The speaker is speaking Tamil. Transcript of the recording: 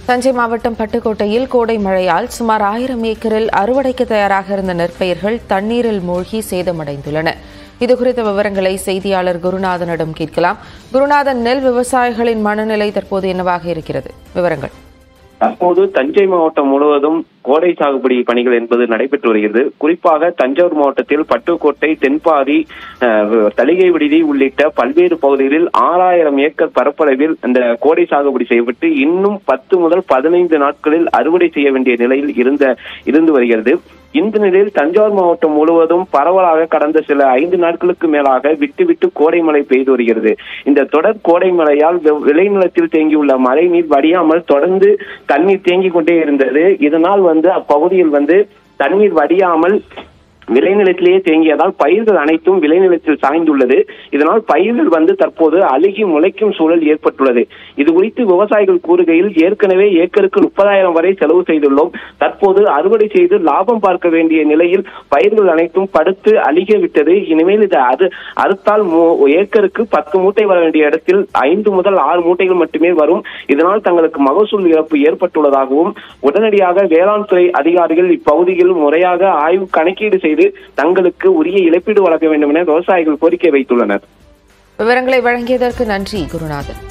தஞ்சை மாவட்டம் பட்டுக்கோட்டையில் கோடை மழையால் சுமார் 1000 ஏக்கரில் அறுவடைக்கு தயாராக இருந்த நெற்பயிர்கள் தண்ணீரில் மூழ்கி சேதமடைந்துள்ளன. இதுகுறித்த விவரங்களை செய்தியாளர் குருநாதனிடம் கேட்கலாம். குருநாதன், நெல் விவசாயிகளின் மனநிலை தற்போது என்னவாக இருக்கிறது? விவரங்கள். தற்போது தஞ்சை மாவட்டம் முழுவதும் கோடை சாகுபடி பணிகள் என்பது நடைபெற்று வருகிறது. குறிப்பாக தஞ்சாவூர் மாவட்டத்தில் பட்டுக்கோட்டை, தென்பாதி, தலிகை விடுதி உள்ளிட்ட பல்வேறு பகுதிகளில் 6000 ஏக்கர் பரப்பளவில் இந்த கோடை சாகுபடி செய்யப்பட்டு இன்னும் 10 முதல் 15 நாட்களில் அறுவடை செய்ய வேண்டிய நிலையில் இருந்து வருகிறது. இந்த நிலையில் தஞ்சாவூர் மாவட்டம் முழுவதும் பரவலாக கடந்த சில 5 நாட்களுக்கு மேலாக விட்டு கோடை மழை பெய்து வருகிறது. இந்த தொடர் கோடை மழையால் விளைநிலத்தில் தேங்கியுள்ள மழை நீர் வடியாமல் தொடர்ந்து தண்ணீர் தேங்கிக் கொண்டே இருந்தது. இதனால் அப்பகுதியில் தண்ணீர் வடியாமல் விளைநிலத்திலேயே தேங்கியதால் பயிர்கள் அனைத்தும் விளைநிலத்தில் சாய்ந்துள்ளது. இதனால் பயிர்கள் தற்போது அழுகி முளைக்கும் சூழல் ஏற்பட்டுள்ளது. இது குறித்து விவசாயிகள் கூறுகையில், ஏற்கனவே ஏக்கருக்கு 30,000 வரை செலவு செய்துள்ளோம். தற்போது அறுவடை செய்து லாபம் பார்க்க வேண்டிய நிலையில் பயிர்கள் அனைத்தும் படுத்து அழுக விட்டது. இனிமேல் இது அறுத்தால் ஏக்கருக்கு 10 மூட்டை வர வேண்டிய இடத்தில் 5 முதல் 6 மூட்டைகள் மட்டுமே வரும். இதனால் தங்களுக்கு மகசூல் இழப்பு ஏற்பட்டுள்ளதாகவும் உடனடியாக வேளாண் துறை அதிகாரிகள் இப்பகுதியில் முறையாக ஆய்வு கணக்கீடு செய்து தங்களுக்கு உரிய இழப்பீடு வழங்க வேண்டும் என விவசாயிகள் கோரிக்கை வைத்துள்ளனர். விவரங்களை வழங்கியதற்கு நன்றி குருநாதன்.